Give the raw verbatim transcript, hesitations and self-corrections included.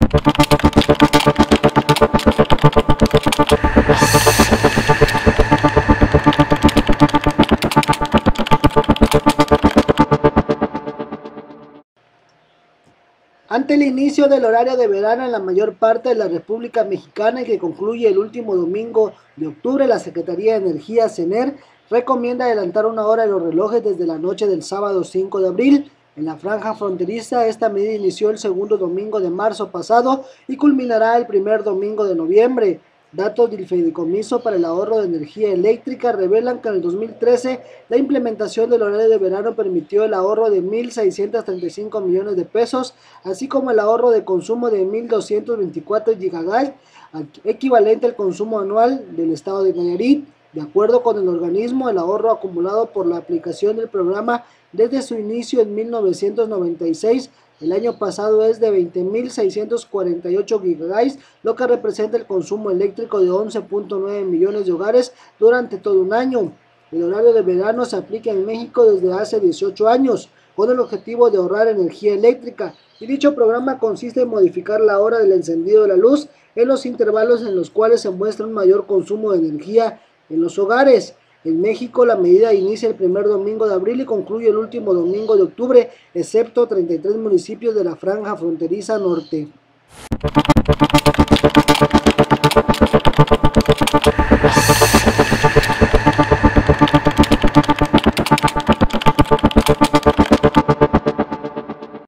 Ante el inicio del horario de verano en la mayor parte de la República Mexicana y que concluye el último domingo de octubre, la Secretaría de Energía, CENER, recomienda adelantar una hora en los relojes desde la noche del sábado cinco de abril. En la franja fronteriza, esta medida inició el segundo domingo de marzo pasado y culminará el primer domingo de noviembre. Datos del Fideicomiso para el Ahorro de Energía Eléctrica revelan que en el dos mil trece la implementación del horario de verano permitió el ahorro de mil seiscientos treinta y cinco millones de pesos, así como el ahorro de consumo de mil doscientos veinticuatro gigabytes, equivalente al consumo anual del estado de Nayarit. De acuerdo con el organismo, el ahorro acumulado por la aplicación del programa desde su inicio en mil novecientos noventa y seis el año pasado es de veinte mil seiscientos cuarenta y ocho gigabytes, lo que representa el consumo eléctrico de once punto nueve millones de hogares durante todo un año. El horario de verano se aplica en México desde hace dieciocho años, con el objetivo de ahorrar energía eléctrica, y dicho programa consiste en modificar la hora del encendido de la luz en los intervalos en los cuales se muestra un mayor consumo de energía en los hogares. En México, la medida inicia el primer domingo de abril y concluye el último domingo de octubre, excepto treinta y tres municipios de la franja fronteriza norte.